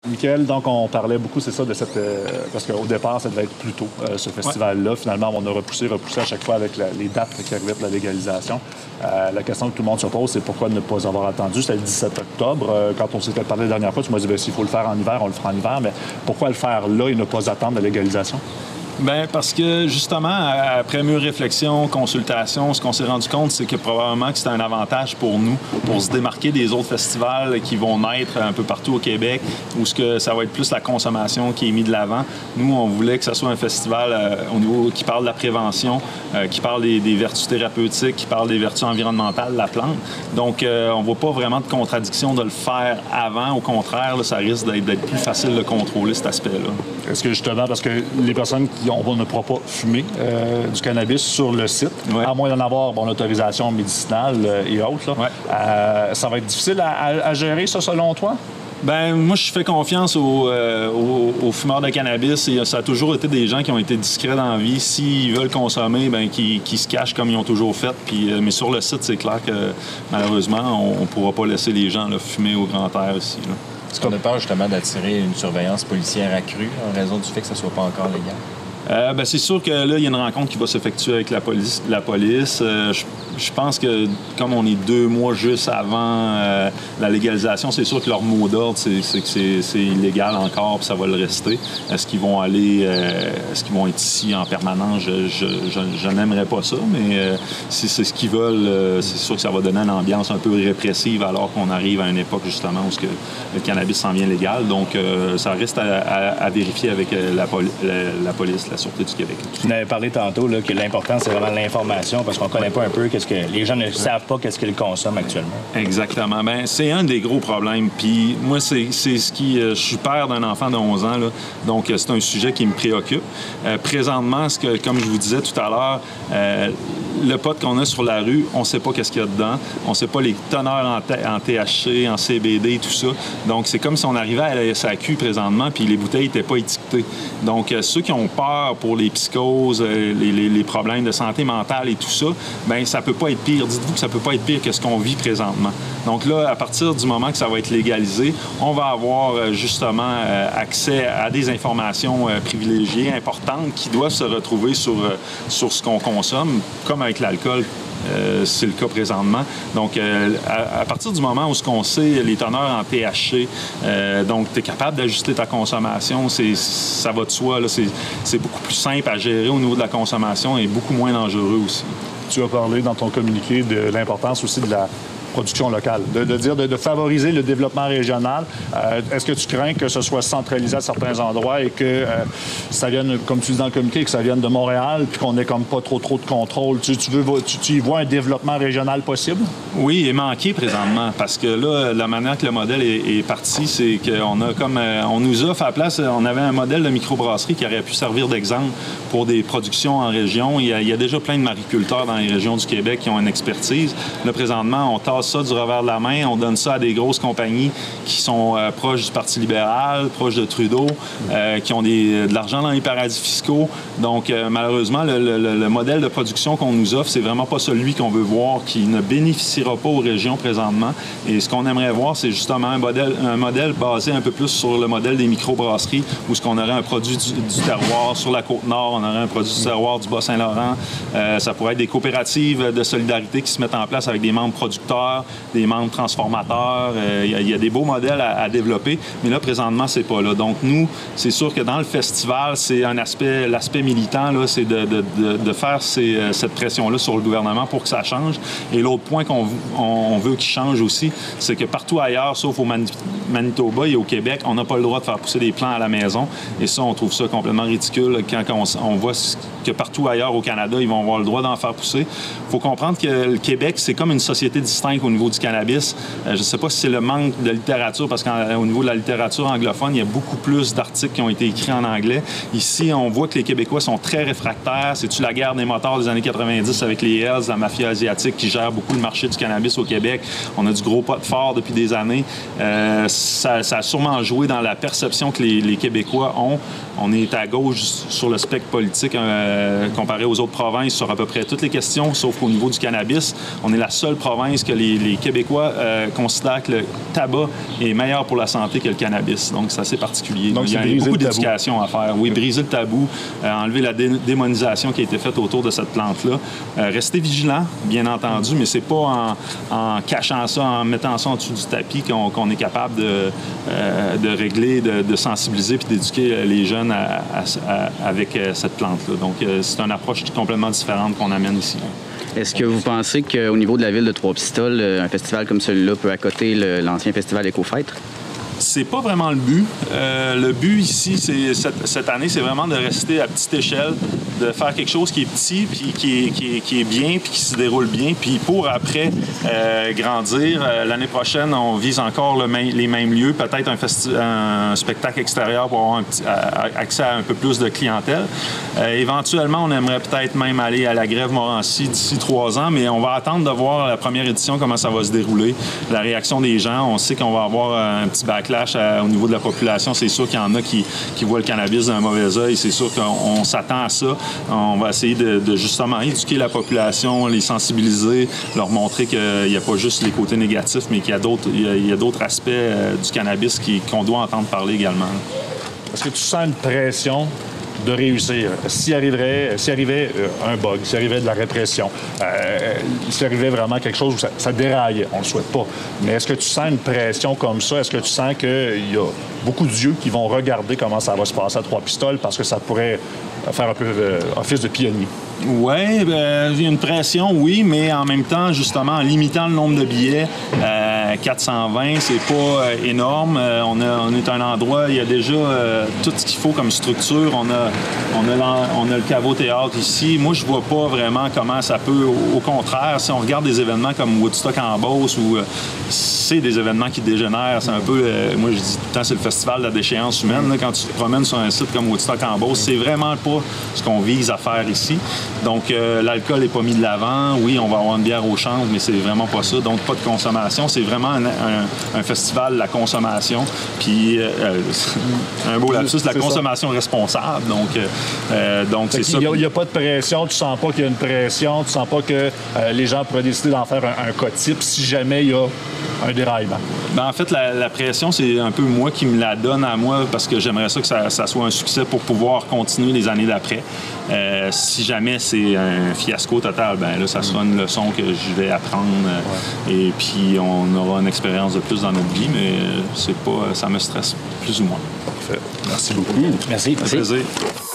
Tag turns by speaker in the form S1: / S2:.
S1: Michael, donc on parlait beaucoup, c'est ça, de cette... parce qu'au départ, ça devait être plus tôt, ce festival-là. Finalement, on a repoussé à chaque fois avec les dates qui arrivaient pour la légalisation. La question que tout le monde se pose, c'est pourquoi ne pas avoir attendu? C'était le 17 octobre. Quand on s'était parlé la dernière fois, tu m'as dit, bien, s'il faut le faire en hiver, on le fera en hiver. Mais pourquoi le faire là et ne pas attendre la légalisation?
S2: Bien, parce que, justement, après mûre réflexion, consultation, ce qu'on s'est rendu compte, c'est que probablement que c'était un avantage pour nous, pour se démarquer des autres festivals qui vont naître un peu partout au Québec, où ce que ça va être plus la consommation qui est mise de l'avant. Nous, on voulait que ce soit un festival au niveau qui parle de la prévention, qui parle des vertus thérapeutiques, qui parle des vertus environnementales de la plante. Donc, on ne voit pas vraiment de contradiction de le faire avant. Au contraire, là, ça risque d'être plus facile de contrôler cet aspect-là.
S1: Est-ce que, justement, parce que les personnes on ne pourra pas fumer du cannabis sur le site, à moins d'en avoir l'autorisation médicinale et autres. Là. Ça va être difficile à gérer, ça, selon toi?
S2: Ben moi, je fais confiance aux fumeurs de cannabis et ça a toujours été des gens qui ont été discrets dans la vie. S'ils veulent consommer, ben qui se cachent comme ils ont toujours fait. Puis, mais sur le site, c'est clair que malheureusement, on ne pourra pas laisser les gens là, fumer au grand air ici. Là.
S3: Est-ce qu'on a peur justement d'attirer une surveillance policière accrue en raison du fait que ça ne soit pas encore légal?
S2: Ben c'est sûr que là, il y a une rencontre qui va s'effectuer avec la police. Je pense que comme on est 2 mois juste avant la légalisation, c'est sûr que leur mot d'ordre, c'est que c'est illégal encore, puis ça va le rester. Est-ce qu'ils vont être ici en permanence? Je n'aimerais pas ça, mais si c'est ce qu'ils veulent, c'est sûr que ça va donner une ambiance un peu répressive alors qu'on arrive à une époque justement où le cannabis s'en vient légal. Donc, ça reste à vérifier avec la police, la Sûreté du Québec.
S4: Tu m'avais parlé tantôt là, que l'important, c'est vraiment l'information parce qu'on ne connaît pas un peu qu'est-ce que... Les gens ne savent pas qu'est-ce qu'ils consomment actuellement.
S2: Exactement. Bien, c'est un des gros problèmes. Puis moi, c'est ce qui... je suis père d'un enfant de 11 ans, là, donc c'est un sujet qui me préoccupe. Présentement, comme je vous disais tout à l'heure, le pot qu'on a sur la rue, on ne sait pas qu'est-ce qu'il y a dedans. On ne sait pas les teneurs en THC, en CBD, tout ça. Donc, c'est comme si on arrivait à la SAQ présentement, puis les bouteilles n'étaient pas étiquetées. Donc, ceux qui ont peur pour les psychoses, les problèmes de santé mentale et tout ça, bien, ça peut pas être pire. Dites-vous que ça peut pas être pire que ce qu'on vit présentement. Donc là, à partir du moment que ça va être légalisé, on va avoir justement accès à des informations privilégiées, importantes, qui doivent se retrouver sur ce qu'on consomme, comme avec l'alcool. C'est le cas présentement. Donc, à partir du moment où on sait les teneurs en THC, donc tu es capable d'ajuster ta consommation, ça va de soi. Là, c'est beaucoup plus simple à gérer au niveau de la consommation et beaucoup moins dangereux aussi.
S1: Tu as parlé dans ton communiqué de l'importance aussi de la production locale, de favoriser le développement régional. Est-ce que tu crains que ce soit centralisé à certains endroits et que ça vienne, comme tu dis dans le communiqué, que ça vienne de Montréal puis qu'on n'ait comme pas trop de contrôle? Tu y vois un développement régional possible?
S2: Oui, et manqué présentement, parce que là, la manière que le modèle est parti, c'est qu'on a on nous offre à la place, on avait un modèle de microbrasserie qui aurait pu servir d'exemple pour des productions en région. Il y a déjà plein de mariculteurs dans les régions du Québec qui ont une expertise. Là, présentement, on tasse ça du revers de la main, on donne ça à des grosses compagnies qui sont proches du Parti libéral, proches de Trudeau, qui ont de l'argent dans les paradis fiscaux. Donc, malheureusement, le modèle de production qu'on nous offre, c'est vraiment pas celui qu'on veut voir, qui ne bénéficiera pas aux régions présentement. Et ce qu'on aimerait voir, c'est justement un modèle basé un peu plus sur le modèle des microbrasseries, où ce qu'on aurait un produit du terroir sur la Côte-Nord, on aurait un produit du terroir du Bas-Saint-Laurent. Ça pourrait être des coopératives de solidarité qui se mettent en place avec des membres producteurs, des membres transformateurs. Il y a des beaux modèles à développer, mais là, présentement, c'est pas là. Donc, nous, c'est sûr que dans le festival, c'est l'aspect militant, là, c'est de faire cette pression-là sur le gouvernement pour que ça change. Et l'autre point qu'on veut qu'il change aussi, c'est que partout ailleurs, sauf au Manitoba et au Québec, on n'a pas le droit de faire pousser des plants à la maison. Et ça, on trouve ça complètement ridicule quand on voit que partout ailleurs au Canada, ils vont avoir le droit d'en faire pousser. Il faut comprendre que le Québec, c'est comme une société distincte au niveau du cannabis. Je ne sais pas si c'est le manque de littérature, parce qu'au niveau de la littérature anglophone, il y a beaucoup plus d'articles qui ont été écrits en anglais. Ici, on voit que les Québécois sont très réfractaires. C'est-tu la guerre des motards des années 90 avec les Hells, la mafia asiatique qui gère beaucoup le marché du cannabis au Québec? On a du gros pot fort depuis des années. Ça a sûrement joué dans la perception que les Québécois ont. On est à gauche sur le spectre politique comparé aux autres provinces sur à peu près toutes les questions, sauf qu'au niveau du cannabis, on est la seule province que les les Québécois considèrent que le tabac est meilleur pour la santé que le cannabis. Donc, c'est assez particulier.
S1: Donc,
S2: il y a beaucoup d'éducation à faire. Oui, briser le tabou, enlever la démonisation qui a été faite autour de cette plante-là. Rester vigilant, bien entendu, mais c'est pas en cachant ça, en mettant ça en dessous du tapis qu'on est capable de régler, de sensibiliser puis d'éduquer les jeunes avec cette plante-là. Donc, c'est une approche complètement différente qu'on amène ici.
S5: Est-ce que vous pensez qu'au niveau de la ville de Trois-Pistoles, un festival comme celui-là peut accoter l'ancien festival Éco-Fête?
S2: C'est pas vraiment le but. Le but ici, cette année, c'est vraiment de rester à petite échelle, de faire quelque chose qui est petit, puis qui est bien, puis qui se déroule bien, puis pour après grandir. L'année prochaine, on vise encore les mêmes lieux, peut-être un spectacle extérieur pour avoir accès à un peu plus de clientèle. Éventuellement, on aimerait peut-être même aller à la Grève Morancy d'ici 3 ans, mais on va attendre de voir la première édition, comment ça va se dérouler, la réaction des gens. On sait qu'on va avoir un petit backlash au niveau de la population. C'est sûr qu'il y en a qui voient le cannabis d'un mauvais œil. C'est sûr qu'on s'attend à ça. On va essayer de justement éduquer la population, les sensibiliser, leur montrer qu'il n'y a pas juste les côtés négatifs, mais qu'il y a d'autres aspects du cannabis qu'on doit entendre parler également.
S1: Est-ce que tu sens une pression de réussir? S'il arrivait un bug, s'il arrivait de la répression, s'il arrivait vraiment quelque chose où ça déraille, on ne le souhaite pas, mais est-ce que tu sens une pression comme ça? Est-ce que tu sens qu'il y a beaucoup d'yeux qui vont regarder comment ça va se passer à Trois-Pistoles parce que ça pourrait faire un peu office de pionnier?
S2: Oui, il y a une pression, oui, mais en même temps, justement, en limitant le nombre de billets, 420, c'est pas énorme. On est un endroit, il y a déjà tout ce qu'il faut comme structure. On a le caveau théâtre ici. Moi, je vois pas vraiment comment ça peut. Au contraire, si on regarde des événements comme Woodstock en Beauce, où c'est des événements qui dégénèrent, c'est un peu, moi je dis tout le temps, c'est le festival de la déchéance humaine. Là, quand tu te promènes sur un site comme Woodstock en Beauce, c'est vraiment pas ce qu'on vise à faire ici. Donc, l'alcool n'est pas mis de l'avant. Oui, on va avoir une bière au chanvre, mais c'est vraiment pas ça. Donc, pas de consommation. C'est vraiment un festival de la consommation. Puis, un beau lapsus, la consommation responsable. Donc c'est ça.
S1: Il n'y a pas de pression. Tu sens pas qu'il y a une pression. Tu sens pas que les gens pourraient décider d'en faire un cas type si jamais il y a un déraillement.
S2: En fait, la pression, c'est un peu moi qui me la donne à moi parce que j'aimerais ça que ça soit un succès pour pouvoir continuer les années d'après. Si jamais c'est un fiasco total, ben là, ça sera une leçon que je vais apprendre et puis on aura une expérience de plus dans notre vie, mais ça me stresse plus ou moins.
S1: Parfait. Merci beaucoup.
S5: Merci.
S2: Un plaisir.